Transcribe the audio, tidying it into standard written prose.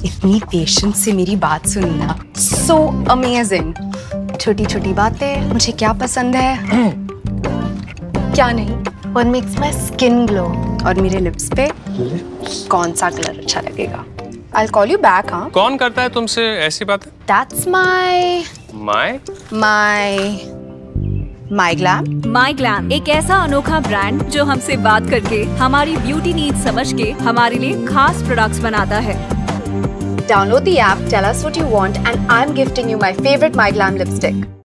इतनी पेशेंस से मेरी बात सुनी ना, सो अमेजिंग। छोटी छोटी बातें, मुझे क्या पसंद है क्या नहीं, what makes my skin glow, और मेरे लिप्स पे कौन सा कलर अच्छा लगेगा। I'll call you back, हाँ? कौन करता है तुमसे ऐसी बातें? That's my glam। My Glam एक ऐसा अनोखा ब्रांड जो हमसे बात करके हमारी ब्यूटी नीड्स समझ के हमारे लिए खास प्रोडक्ट्स बनाता है। Download the app, tell us what you want, and I'm gifting you my favorite My Glam lipstick.